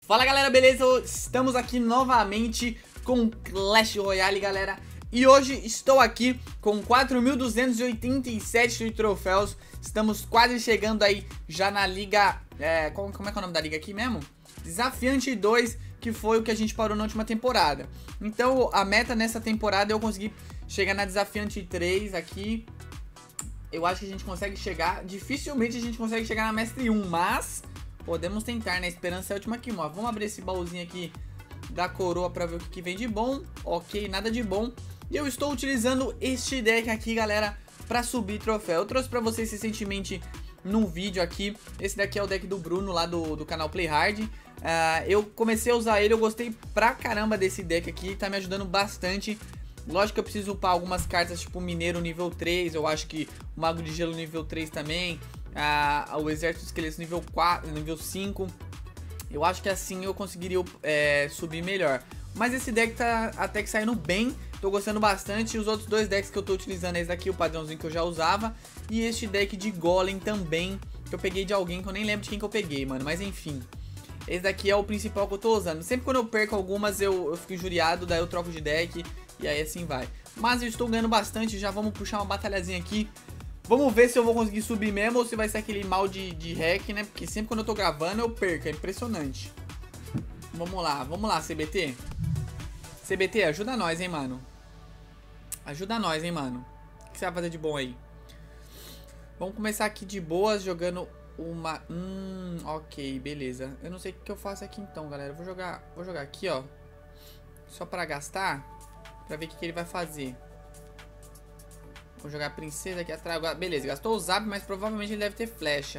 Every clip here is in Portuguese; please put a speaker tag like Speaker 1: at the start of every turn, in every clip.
Speaker 1: Fala galera, beleza? Estamos aqui novamente com Clash Royale, galera. E hoje estou aqui com 4.287 de troféus. Estamos quase chegando aí já na liga... como é que é o nome da liga aqui mesmo? Desafiante 2, que foi o que a gente parou na última temporada. Então a meta nessa temporada é eu conseguir chegar na Desafiante 3 aqui. Eu acho que a gente consegue chegar... Dificilmente a gente consegue chegar na Mestre 1, mas... podemos tentar, né? A esperança é a última que morre. Vamos abrir esse baúzinho aqui da coroa pra ver o que vem de bom. Ok, nada de bom. E eu estou utilizando este deck aqui, galera, pra subir troféu. Eu trouxe pra vocês recentemente num vídeo aqui. Esse daqui é o deck do Bruno, lá do canal Play Hard. Eu comecei a usar ele, eu gostei pra caramba desse deck aqui. Tá me ajudando bastante. Lógico que eu preciso upar algumas cartas, tipo Mineiro nível 3. Eu acho que o Mago de Gelo nível 3 também. O Exército de Esqueletos nível 4, nível 5. Eu acho que assim eu conseguiria subir melhor. Mas esse deck tá até que saindo bem. Tô gostando bastante. Os outros dois decks que eu tô utilizando é esse daqui, o padrãozinho que eu já usava. E este deck de Golem também, que eu peguei de alguém que eu nem lembro de quem que eu peguei, mano. Mas enfim, esse daqui é o principal que eu tô usando. Sempre quando eu perco algumas eu fico injuriado, daí eu troco de deck. E aí assim vai. Mas eu estou ganhando bastante. Já vamos puxar uma batalhazinha aqui. Vamos ver se eu vou conseguir subir mesmo ou se vai ser aquele mal de hack, né? Porque sempre quando eu tô gravando eu perco, é impressionante. Vamos lá, CBT. CBT, ajuda nós, hein, mano. Ajuda nós, hein, mano. O que você vai fazer de bom aí? Vamos começar aqui de boas, jogando uma... ok, beleza. Eu não sei o que eu faço aqui então, galera. Vou jogar aqui, ó. Só pra gastar, pra ver o que ele vai fazer. Vou jogar a princesa aqui atrás. Beleza, gastou o zap, mas provavelmente ele deve ter flecha.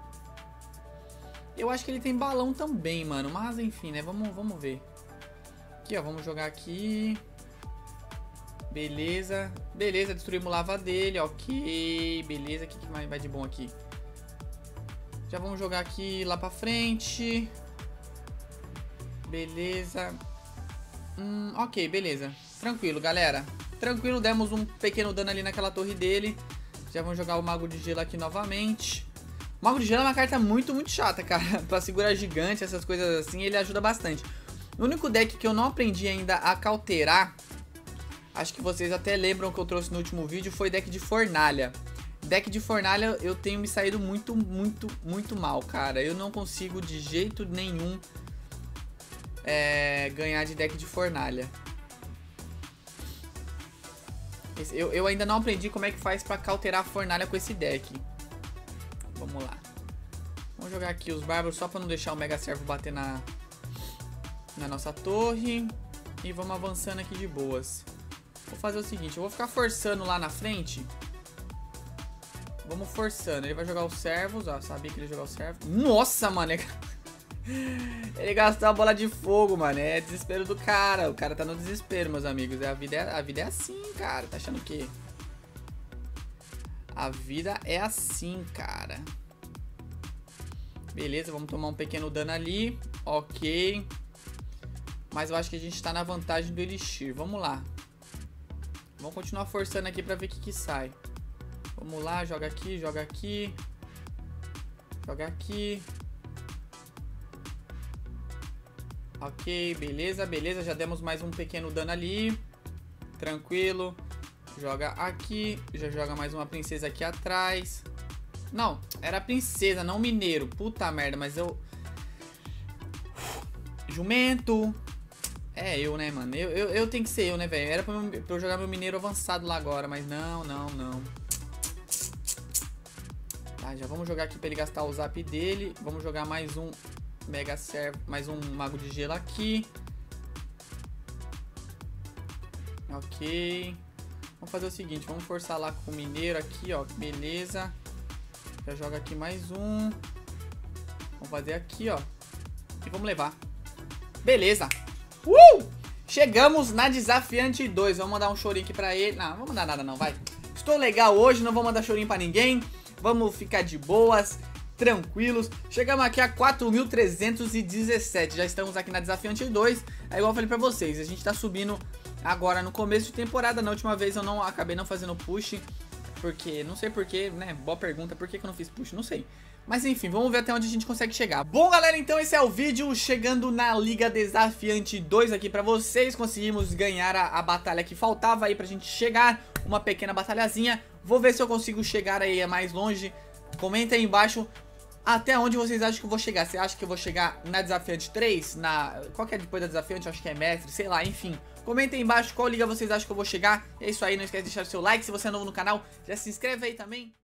Speaker 1: Eu acho que ele tem balão também, mano. Mas enfim, né? Vamos ver. Aqui, ó. Vamos jogar aqui. Beleza. Beleza, destruímos lava dele. Ok. Beleza. O que vai de bom aqui? Já vamos jogar aqui lá pra frente. Beleza. Ok, beleza. Tranquilo, galera. Tranquilo, demos um pequeno dano ali naquela torre dele. Já vamos jogar o Mago de Gelo aqui novamente. O Mago de Gelo é uma carta muito chata, cara. Pra segurar gigante, essas coisas assim, ele ajuda bastante. O único deck que eu não aprendi ainda a cauterar, acho que vocês até lembram que eu trouxe no último vídeo, foi deck de fornalha. Deck de fornalha eu tenho me saído muito mal, cara. Eu não consigo de jeito nenhum ganhar de deck de fornalha. Eu ainda não aprendi como é que faz pra cauterar a fornalha com esse deck. Vamos lá. Vamos jogar aqui os bárbaros só pra não deixar o Mega Servo bater na nossa torre. E vamos avançando aqui de boas. Vou fazer o seguinte, eu vou ficar forçando lá na frente. Vamos forçando. Ele vai jogar os servos, ó. Sabia que ele ia jogar os servos. Nossa, mano. Ele gastou a bola de fogo, mano. É desespero do cara. O cara tá no desespero, meus amigos. A vida é assim, cara. Tá achando o quê? A vida é assim, cara. Beleza, vamos tomar um pequeno dano ali. Ok. Mas eu acho que a gente tá na vantagem do Elixir. Vamos lá. Vamos continuar forçando aqui pra ver o que sai. Vamos lá, joga aqui, joga aqui. Joga aqui. Ok, beleza, beleza. Já demos mais um pequeno dano ali. Tranquilo. Joga aqui. Já joga mais uma princesa aqui atrás. Não, era princesa, não mineiro. Puta merda, mas eu... Jumento. É eu, né, mano? Eu tenho que ser eu, né, velho? Era pra eu jogar meu mineiro avançado lá agora, mas não. Tá, já vamos jogar aqui pra ele gastar o zap dele. Vamos jogar mais um... Mega Servo, mais um Mago de Gelo aqui. Ok. Vamos fazer o seguinte, vamos forçar lá com o mineiro aqui, ó. Beleza. Já joga aqui mais um. Vamos fazer aqui, ó. E vamos levar. Beleza. Chegamos na Desafiante 2. Vamos mandar um chorinho aqui pra ele. Não, não vou mandar nada não, vai. Estou legal hoje, não vou mandar chorinho pra ninguém. Vamos ficar de boas, tranquilos. Chegamos aqui a 4.317. Já estamos aqui na Desafiante 2. É igual eu falei pra vocês, a gente tá subindo agora no começo de temporada. Na última vez eu acabei não fazendo push. Porque, não sei porquê, né? Boa pergunta, por que que eu não fiz push? Não sei. Mas enfim, vamos ver até onde a gente consegue chegar. Bom, galera, então esse é o vídeo chegando na Liga Desafiante 2 aqui pra vocês. Conseguimos ganhar a batalha que faltava aí pra gente chegar, uma pequena batalhazinha. Vou ver se eu consigo chegar aí mais longe. Comenta aí embaixo até onde vocês acham que eu vou chegar. Você acha que eu vou chegar na Desafiante 3? Qual que é depois da Desafiante? Acho que é Mestre, sei lá, enfim. Comenta aí embaixo qual liga vocês acham que eu vou chegar. É isso aí, não esquece de deixar o seu like. Se você é novo no canal, já se inscreve aí também.